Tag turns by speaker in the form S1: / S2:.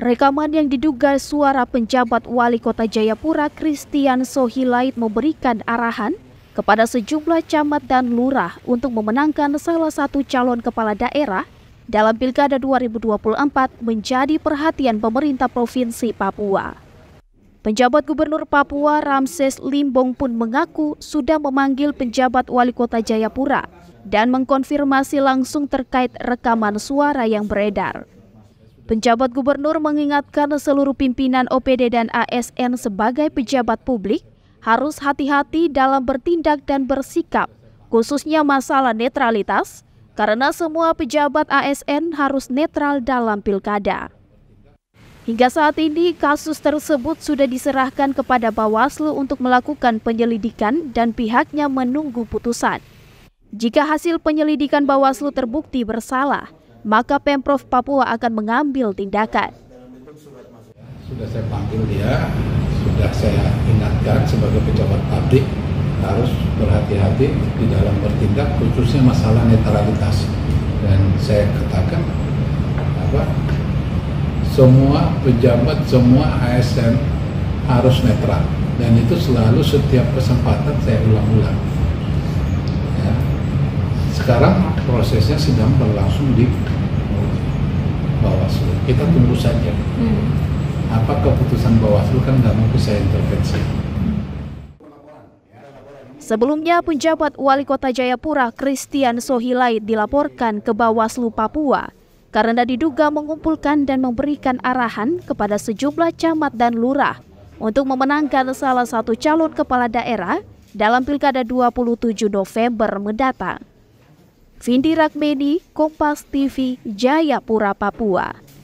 S1: Rekaman yang diduga suara penjabat Wali Kota Jayapura Christian Sohilait memberikan arahan kepada sejumlah camat dan lurah untuk memenangkan salah satu calon kepala daerah dalam Pilkada 2024 menjadi perhatian pemerintah Provinsi Papua. Penjabat Gubernur Papua Ramses Limbong pun mengaku sudah memanggil penjabat Wali Kota Jayapura dan mengkonfirmasi langsung terkait rekaman suara yang beredar. Penjabat gubernur mengingatkan seluruh pimpinan OPD dan ASN sebagai pejabat publik harus hati-hati dalam bertindak dan bersikap, khususnya masalah netralitas, karena semua pejabat ASN harus netral dalam pilkada. Hingga saat ini, kasus tersebut sudah diserahkan kepada Bawaslu untuk melakukan penyelidikan dan pihaknya menunggu putusan. Jika hasil penyelidikan Bawaslu terbukti bersalah, maka Pemprov Papua akan mengambil tindakan.
S2: Sudah saya panggil dia, sudah saya ingatkan sebagai pejabat publik harus berhati-hati di dalam bertindak, khususnya masalah netralitas. Dan saya katakan semua pejabat, semua ASN harus netral, dan itu selalu setiap kesempatan saya ulang-ulang. Ya. Sekarang prosesnya sedang berlangsung di Bawaslu. Kita tunggu saja. Apa keputusan Bawaslu kan nggak mungkin saya intervensi.
S1: Sebelumnya, penjabat Wali Kota Jayapura Christian Sohilait dilaporkan ke Bawaslu Papua karena diduga mengumpulkan dan memberikan arahan kepada sejumlah camat dan lurah untuk memenangkan salah satu calon kepala daerah dalam Pilkada 27 November mendatang. Vindi Rakmeni, Kompas TV, Jayapura, Papua.